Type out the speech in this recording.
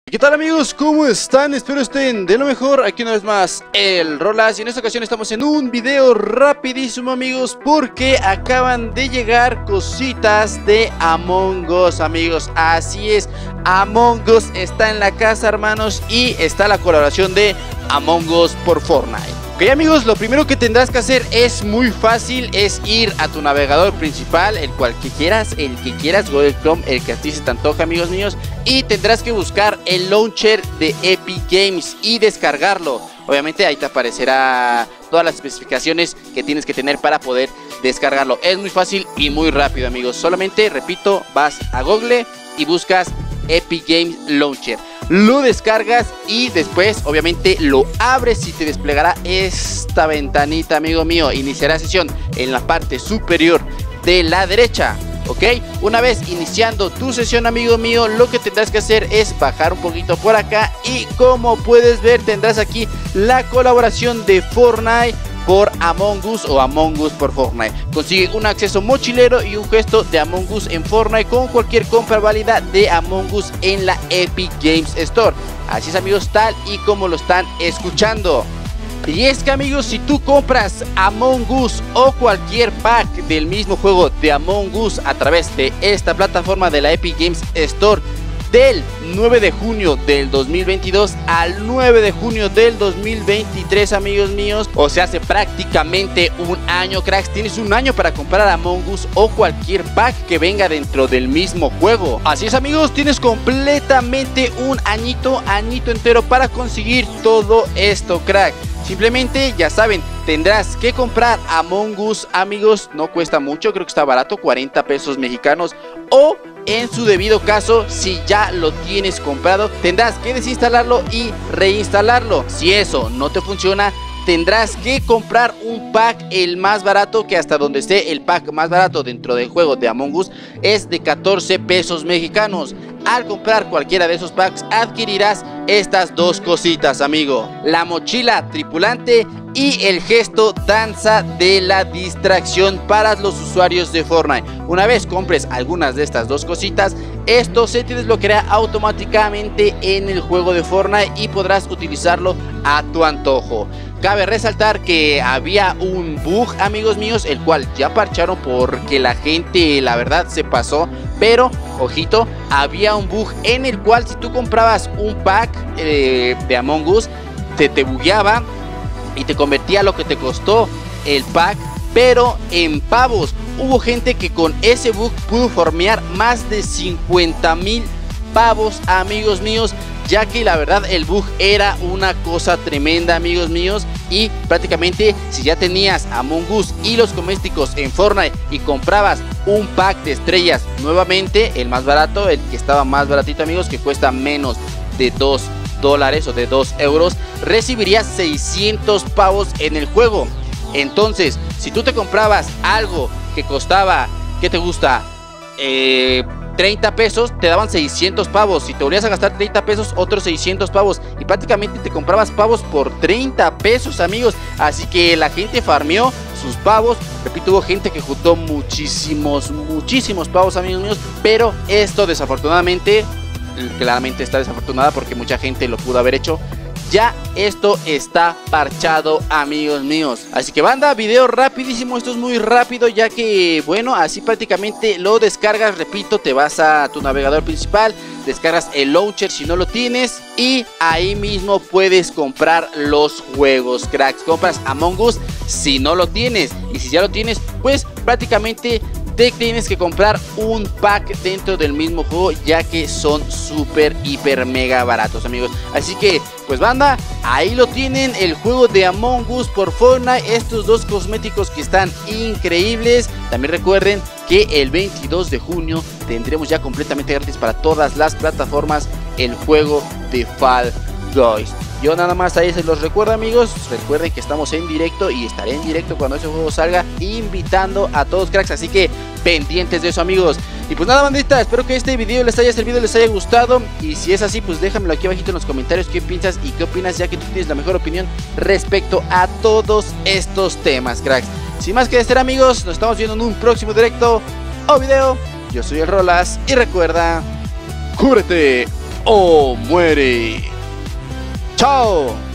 ¿Qué tal amigos? ¿Cómo están? Espero estén de lo mejor. Aquí una vez más el Rolas y en esta ocasión estamos en un video rapidísimo amigos, porque acaban de llegar cositas de Among Us amigos. Así es, Among Us está en la casa hermanos y está la colaboración de Among Us por Fortnite. Ok amigos, lo primero que tendrás que hacer es muy fácil, es ir a tu navegador principal, el que quieras, Google Chrome, el que a ti se te antoja amigos míos, y tendrás que buscar el launcher de Epic Games y descargarlo. Obviamente ahí te aparecerá todas las especificaciones que tienes que tener para poder descargarlo. Es muy fácil y muy rápido amigos, solamente, repito, vas a Google y buscas Epic Games Launcher. Lo descargas y después obviamente lo abres y te desplegará esta ventanita amigo mío. Iniciará sesión en la parte superior de la derecha. Ok, una vez iniciando tu sesión amigo mío, lo que tendrás que hacer es bajar un poquito por acá y como puedes ver tendrás aquí la colaboración de Fortnite por Among Us o Among Us por Fortnite. Consigue un acceso mochilero y un gesto de Among Us en Fortnite con cualquier compra válida de Among Us en la Epic Games Store. Así es amigos, tal y como lo están escuchando. Y es que amigos, si tú compras Among Us o cualquier pack del mismo juego de Among Us a través de esta plataforma de la Epic Games Store del 9 de junio del 2022 al 9 de junio del 2023 amigos míos, o sea hace prácticamente un año cracks, tienes un año para comprar Among Us o cualquier pack que venga dentro del mismo juego. Así es amigos, tienes completamente un añito entero para conseguir todo esto crack. Simplemente ya saben, tendrás que comprar Among Us amigos, no cuesta mucho, creo que está barato, 40 pesos mexicanos, o en su debido caso, si ya lo tienes comprado, tendrás que desinstalarlo y reinstalarlo. Si eso no te funciona, tendrás que comprar un pack el más barato, que hasta donde esté el pack más barato dentro del juego de Among Us es de 14 pesos mexicanos. Al comprar cualquiera de esos packs adquirirás estas dos cositas amigo: la mochila tripulante y el gesto danza de la distracción para los usuarios de Fortnite. Una vez compres algunas de estas dos cositas, esto se te desbloqueará automáticamente en el juego de Fortnite y podrás utilizarlo a tu antojo. Cabe resaltar que había un bug amigos míos, el cual ya parcharon porque la gente la verdad se pasó, pero ojito, había un bug en el cual si tú comprabas un pack de Among Us te bugueaba y te convertía lo que te costó el pack, pero en pavos. Hubo gente que con ese bug pudo farmear más de 50,000 pavos amigos míos, ya que la verdad el bug era una cosa tremenda amigos míos. Y prácticamente si ya tenías Among Us y los cosméticos en Fortnite y comprabas un pack de estrellas nuevamente, el más barato, el que estaba más baratito amigos, que cuesta menos de $2 o de 2 euros, recibirías 600 pavos en el juego. Entonces si tú te comprabas algo que costaba, ¿qué te gusta? 30 pesos, te daban 600 pavos. Si te volvías a gastar 30 pesos, otros 600 pavos. Y prácticamente te comprabas pavos por 30 pesos, amigos. Así que la gente farmeó sus pavos. Repito, hubo gente que juntó muchísimos pavos, amigos míos. Pero esto desafortunadamente, claramente está desafortunada porque mucha gente lo pudo haber hecho. Ya esto está parchado amigos míos. Así que banda, video rapidísimo. Esto es muy rápido, ya que bueno, así prácticamente lo descargas. Repito, te vas a tu navegador principal, descargas el launcher si no lo tienes y ahí mismo puedes comprar los juegos cracks. Compras Among Us si no lo tienes, y si ya lo tienes pues prácticamente te tienes que comprar un pack dentro del mismo juego, ya que son súper hiper mega baratos amigos. Así que pues banda, ahí lo tienen, el juego de Among Us por Fortnite, estos dos cosméticos que están increíbles. También recuerden que el 22 de junio tendremos ya completamente gratis para todas las plataformas el juego de Fall Guys. Yo nada más ahí se los recuerdo amigos, recuerden que estamos en directo y estaré en directo cuando ese juego salga, invitando a todos cracks, así que pendientes de eso amigos. Y pues nada bandita, espero que este video les haya servido, les haya gustado, y si es así pues déjamelo aquí abajito en los comentarios qué piensas y qué opinas, ya que tú tienes la mejor opinión respecto a todos estos temas cracks. Sin más que decir amigos, nos estamos viendo en un próximo directo o video. Yo soy el Rolas y recuerda, cúbrete o muere. ¡Chao!